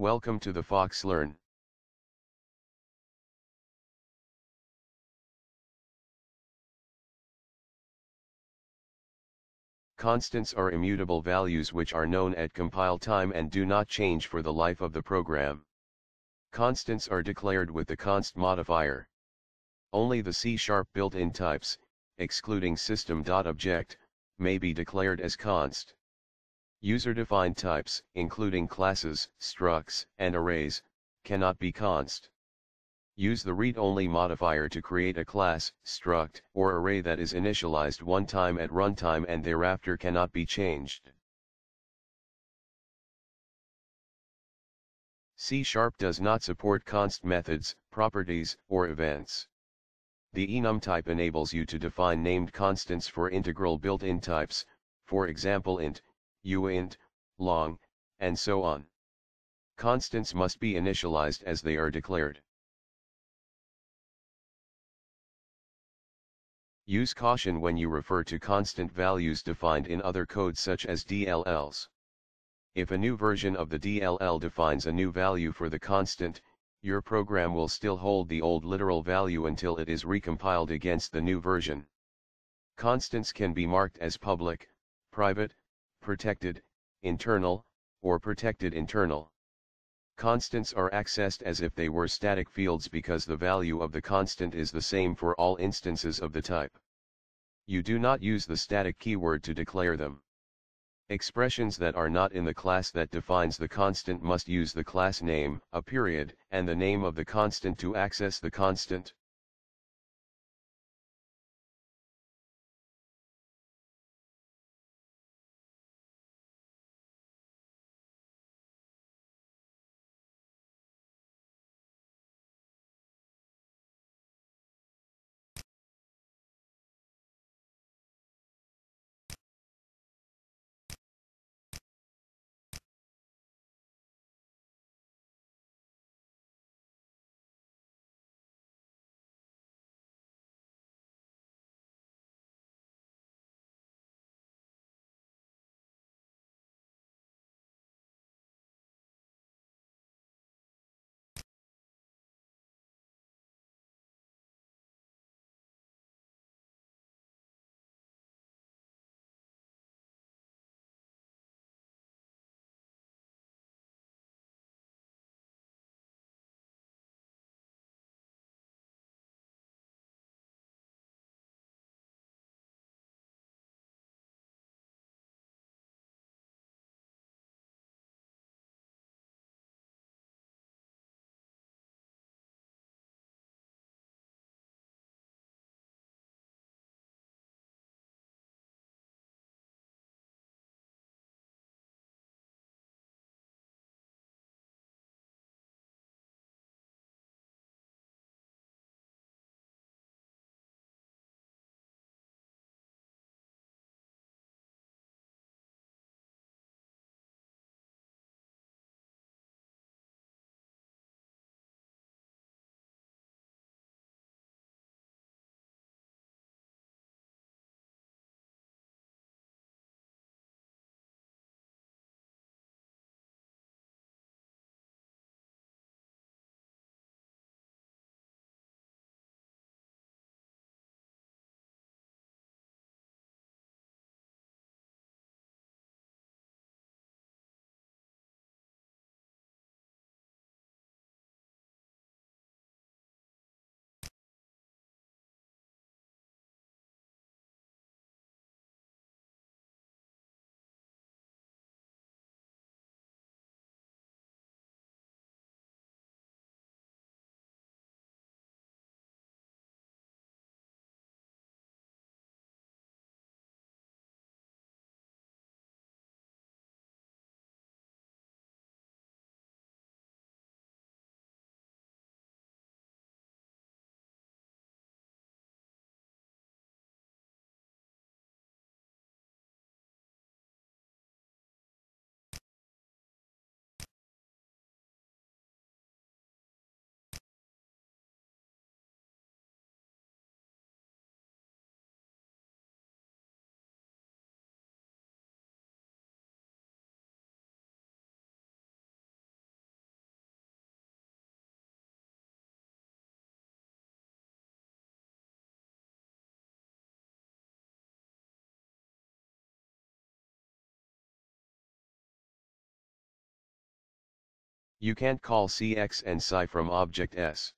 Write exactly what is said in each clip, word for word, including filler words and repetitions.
Welcome to the Fox Learn. Constants are immutable values which are known at compile time and do not change for the life of the program. Constants are declared with the const modifier. Only the C-sharp built-in types, excluding system.object, may be declared as const. User-defined types, including classes, structs, and arrays, cannot be const. Use the read-only modifier to create a class, struct, or array that is initialized one time at runtime and thereafter cannot be changed. C-sharp does not support const methods, properties, or events. The enum type enables you to define named constants for integral built-in types, for example int, uint, long, and so on. Constants must be initialized as they are declared. Use caution when you refer to constant values defined in other codes such as D L Ls. If a new version of the D L L defines a new value for the constant, your program will still hold the old literal value until it is recompiled against the new version. Constants can be marked as public, private, protected, internal, or protected internal. Constants are accessed as if they were static fields because the value of the constant is the same for all instances of the type. You do not use the static keyword to declare them. Expressions that are not in the class that defines the constant must use the class name, a period, and the name of the constant to access the constant. You can't call C X and psi from object S.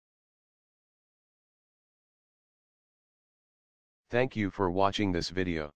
Thank you for watching this video.